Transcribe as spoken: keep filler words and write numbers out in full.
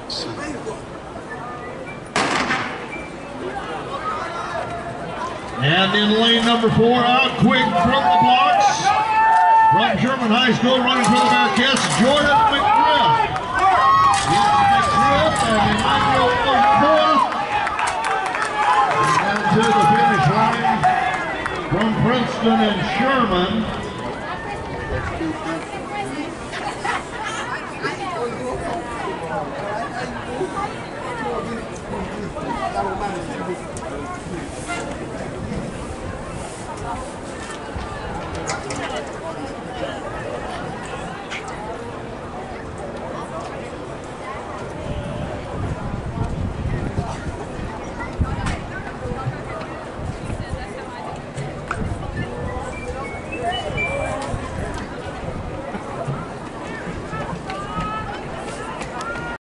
And in lane number four, out quick from the blocks. From Sherman High School, running for the Bearcats, Jordan McGriff. It's McGriff and Emmanuel Ojekhoa. And down to the finish line from Princeton and Sherman.